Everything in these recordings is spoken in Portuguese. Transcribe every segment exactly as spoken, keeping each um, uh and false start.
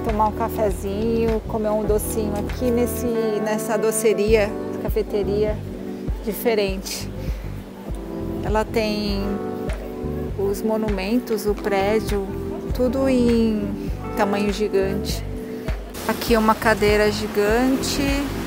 tomar um cafezinho, comer um docinho aqui nesse, nessa doceria, cafeteria diferente. Ela tem os monumentos, o prédio, tudo em tamanho gigante. Aqui uma cadeira gigante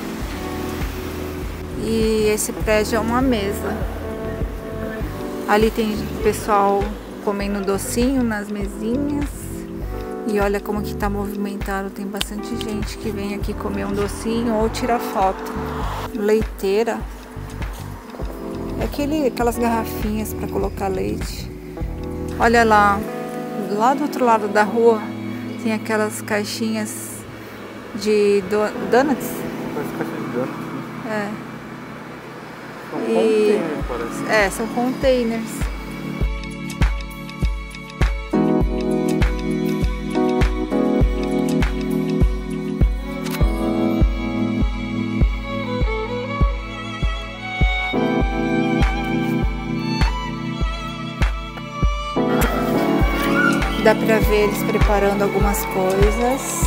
e esse prédio é uma mesa. Ali tem pessoal comendo docinho nas mesinhas. E olha como que tá movimentado, tem bastante gente que vem aqui comer um docinho ou tirar foto. Leiteira. É aquele, aquelas garrafinhas para colocar leite. Olha lá, lá do outro lado da rua tem aquelas caixinhas de do, donuts. Parece caixa de donuts. É. São E, containers, parece. é, são containers. Dá pra ver eles preparando algumas coisas.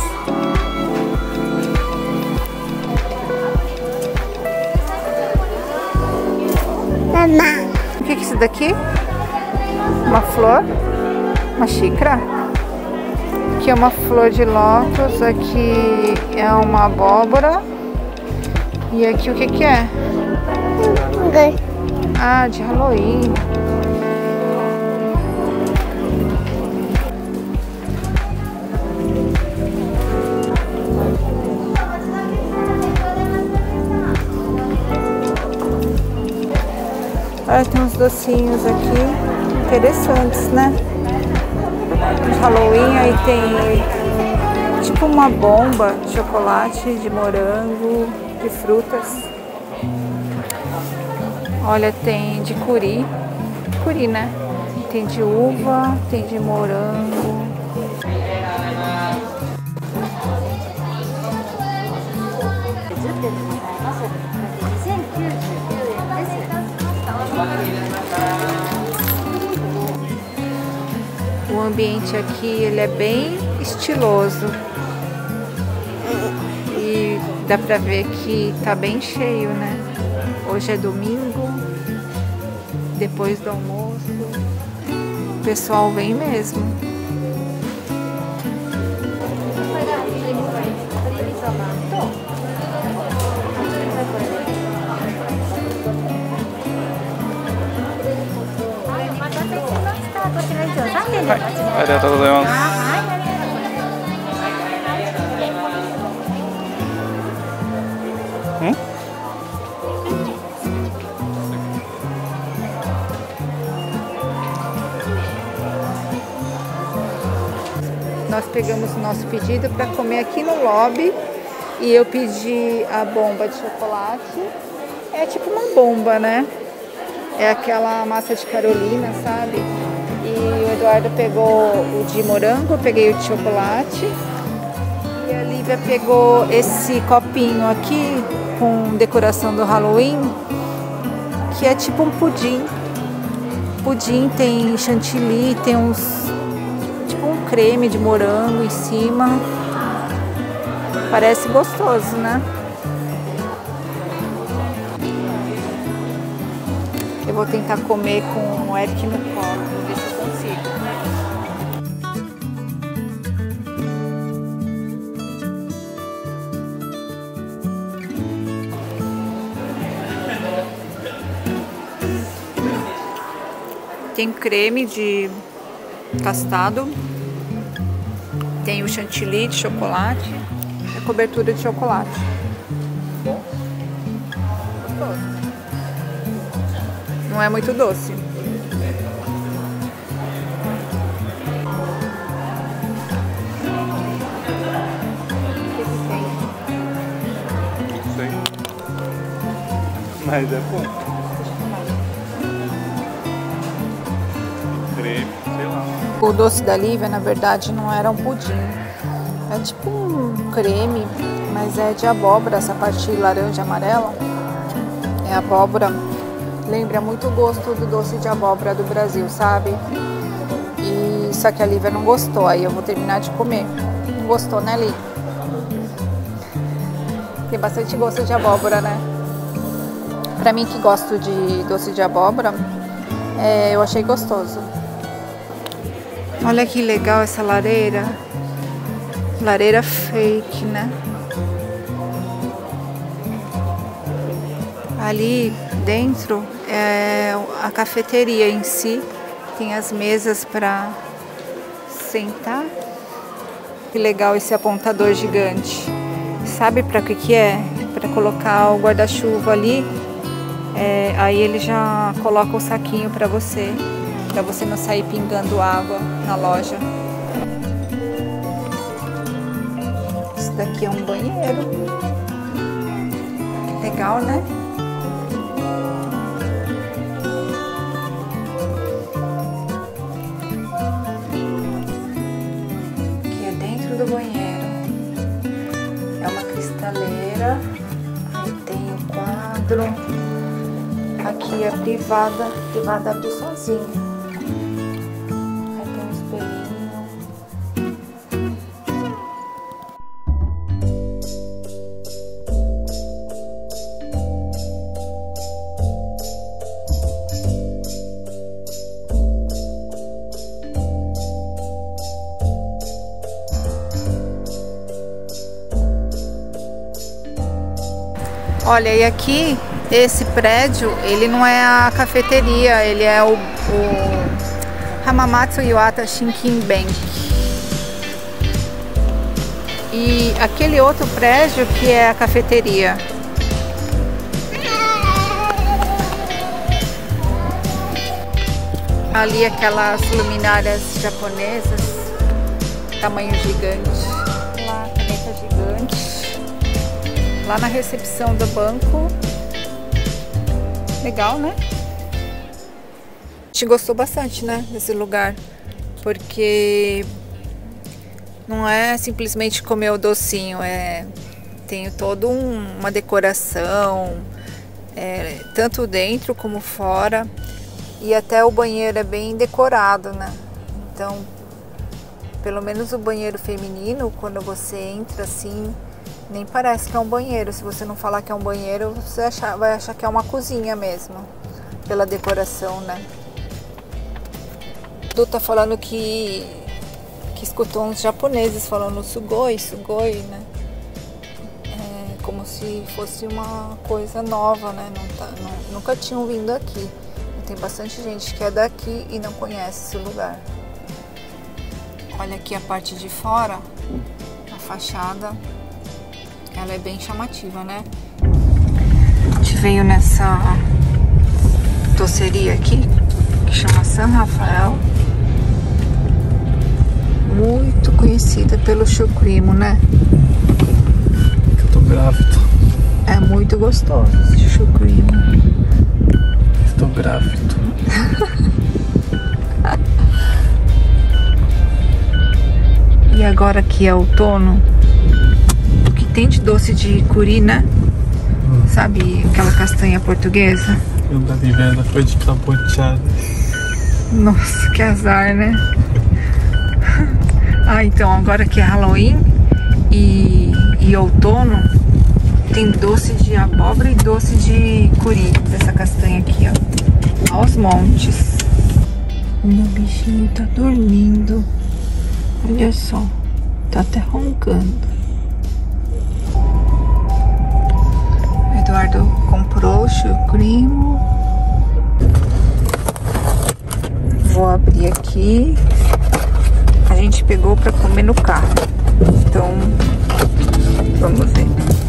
Mamãe. O que é isso daqui? Uma flor? Uma xícara? Aqui é uma flor de lótus, aqui é uma abóbora. E aqui o que que é? Ah, de Halloween. Olha, tem uns docinhos aqui interessantes, né? De Halloween, aí tem tipo uma bomba de chocolate, de morango, de frutas. Olha, tem de curi, curi, né? Tem de uva, tem de morango. O ambiente aqui ele é bem estiloso e dá pra ver que tá bem cheio, né? Hoje é domingo, depois do almoço, o pessoal vem mesmo. Hum? Nós pegamos o nosso pedido para comer aqui no lobby e eu pedi a bomba de chocolate. É tipo uma bomba, né? É aquela massa de Carolina, sabe? E o Eduardo pegou o de morango, eu peguei o de chocolate. E a Lívia pegou esse copinho aqui com decoração do Halloween, que é tipo um pudim. Pudim tem chantilly, tem uns tipo um creme de morango em cima. Parece gostoso, né? Eu vou tentar comer com o Eric no colo, vou ver se eu consigo. Tem creme de castado, tem o chantilly de chocolate e a cobertura de chocolate. Gostoso. Não é muito doce. Não sei. Mas é bom. Creme, sei lá. O doce da Lívia, na verdade, não era um pudim. É tipo um creme, mas é de abóbora, essa parte laranja amarela. É abóbora. Lembra muito o gosto do doce de abóbora do Brasil, sabe? E só que a Lívia não gostou, aí eu vou terminar de comer. Gostou, né, Li? Tem bastante gosto de abóbora, né? Pra mim que gosto de doce de abóbora, é, eu achei gostoso. Olha que legal essa lareira. Lareira fake, né? Ali dentro é a cafeteria em si. Tem as mesas para sentar. Que legal esse apontador gigante. Sabe para que que é? Para colocar o guarda-chuva ali. É, aí ele já coloca o saquinho para você, para você não sair pingando água na loja. Isso daqui é um banheiro. Legal, né? Aqui é dentro do banheiro. É uma cristaleira. Aí tem o quadro. Aqui é privada, privada abre sozinha. Aí tem um espelhinho. Olha, e aqui esse prédio, ele não é a cafeteria, ele é o, o Hamamatsu Iwata Shinkin Bank. E aquele outro prédio que é a cafeteria. Ali aquelas luminárias japonesas, tamanho gigante. Lá, caneta gigante. Lá na recepção do banco. Legal, né? A gente gostou bastante, né, desse lugar, porque não é simplesmente comer o docinho, é tem toda um, uma decoração, é, tanto dentro como fora, e até o banheiro é bem decorado, né? Então, pelo menos o banheiro feminino, quando você entra assim, nem parece que é um banheiro. Se você não falar que é um banheiro, você achar, vai achar que é uma cozinha mesmo, pela decoração, né? Du tá falando que, que escutou uns japoneses falando sugoi, sugoi, né? É, como se fosse uma coisa nova, né? Não tá, não, nunca tinham vindo aqui. Tem bastante gente que é daqui e não conhece esse lugar. Olha aqui a parte de fora, a fachada. Ela é bem chamativa, né? A gente veio nessa doceria aqui, que chama San Rafael. Muito conhecida pelo chucrimo, né? Eu tô grávido. É muito gostoso esse chucrimo. Estou grávido. E agora que é outono, tem de doce de curi, né? Hum. Sabe aquela castanha portuguesa? Eu da Viviana foi de cabotiada. Nossa, que azar, né? Ah, então agora que é Halloween e, e outono, tem doce de abóbora e doce de curi, dessa castanha aqui, ó. Aos montes. O meu bichinho tá dormindo. Olha só, tá até roncando. Eduardo comprou o chucrimo. Vou abrir aqui. A gente pegou para comer no carro. Então, vamos ver.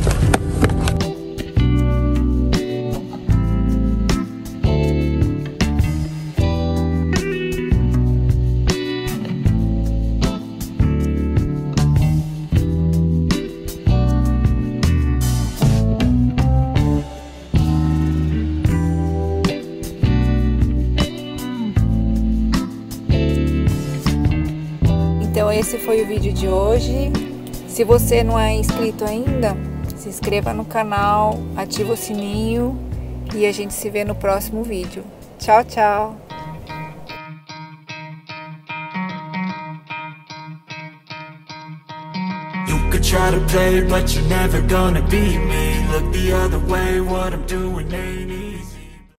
Então esse foi o vídeo de hoje. Se você não é inscrito ainda, se inscreva no canal, ativa o sininho e a gente se vê no próximo vídeo. Tchau, tchau! You could try to play, but you're never gonna beat me. Look the other way, what I'm doing ain't easy.